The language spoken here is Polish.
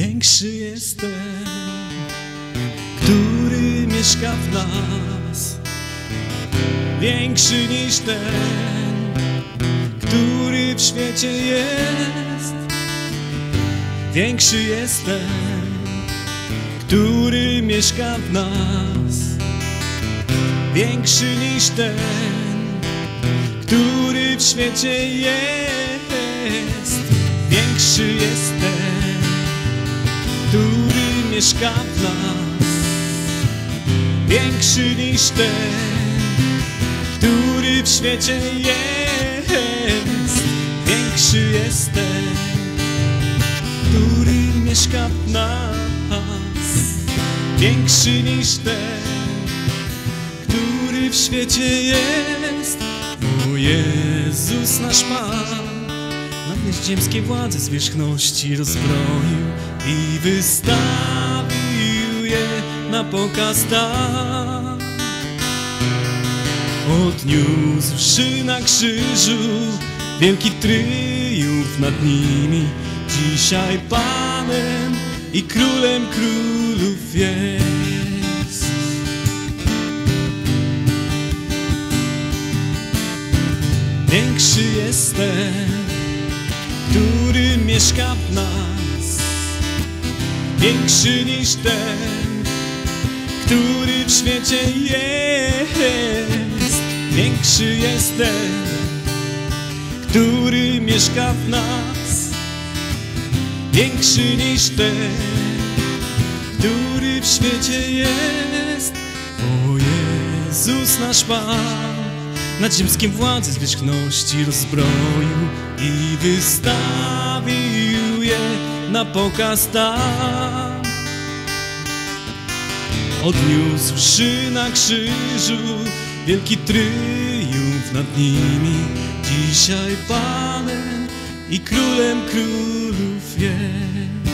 Większy jest ten, który mieszka w nas, większy niż ten, który w świecie jest. Większy jest ten, który mieszka w nas, większy niż ten, który w świecie jest. Większy jest ten, który mieszka w nas, większy niż ten, który w świecie jest. Większy jest ten, który mieszka w nas, większy niż ten, który w świecie jest. O Jezus nasz Pan nad nieziemskiej władzy zwierzchności rozbroił i wystawił je na pokaz tam. Odniósłszy na krzyżu wielki tryumf nad nimi, dzisiaj Panem i Królem królów jest. Większy jest ten, który mieszka w nas, większy niż ten, który w świecie jest. Większy jest ten, który mieszka w nas, większy niż ten, który w świecie jest. O Jezus nasz Pan nad ziemskim władzy zwierzchności rozbroił i wystawił je na pokaz tam. Odniósłszy na krzyżu wielki tryumf nad nimi, dzisiaj Panem i Królem królów jest.